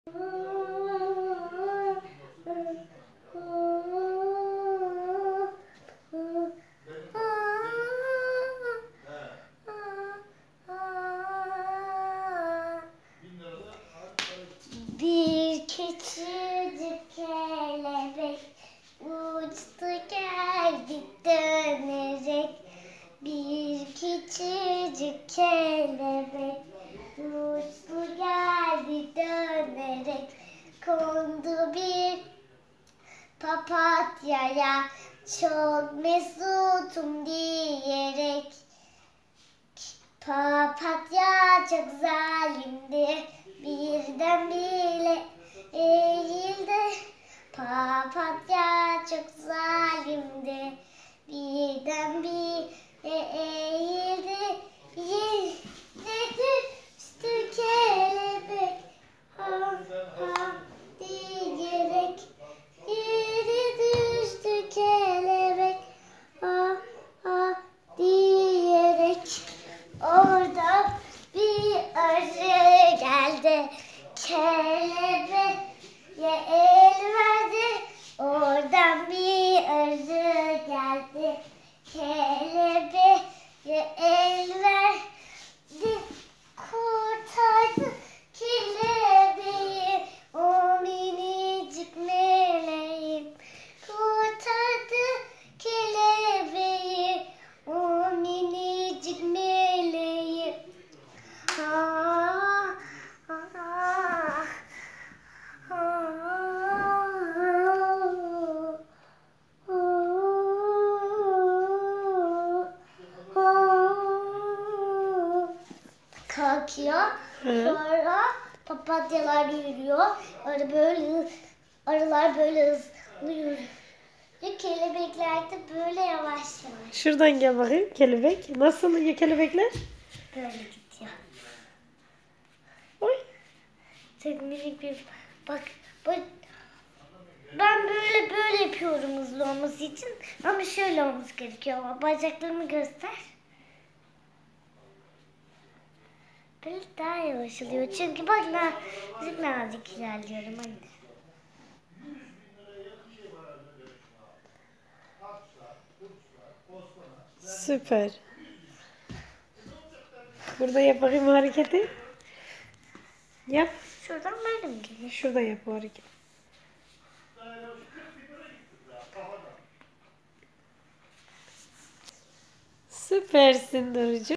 Bir küçücük kelebek uçtu geldi dönerek. Bir küçücük kelebek uçtu geldi dönerek. Kondu bir papatyaya çok mesutum diyerek. Papatya çok zalimdi, birdenbire eğildi. Papatya çok zalimdi, birdenbire eğildi. Yere düştü kelebek, ha ha diyerek. Yere düştü kelebek, ha ha diyerek. Orada bir arı geldi, kelebeğe el verdi. Oradan bir arı geldi, kelebeğe el verdi. Kurtardı kelebeği, o minicik meleğim. Kurtardı kelebeği, o minicik meleğim. Kalkıyor. Sonra papatyalar yürüyor. Arılar böyle hızlı yürüyor. Kelebekler de böyle yavaş yavaş. Şuradan gel bakayım kelebek. Nasıl ya kelebekler? Böyle gidiyor. Oy. Teknik bir bak. Ben böyle yapıyorum hızlı olması için. Ama şöyle olması gerekiyor. Ama bacaklarımı göster. Böyle daha yavaş oluyor. Çünkü bak nazik ilerliyorum anne. Süper. Burada yap bakayım o hareketi. Yap. Şuradan böyle mi geliyor? Şurada yap o hareketi. Süpersin Durucuğum.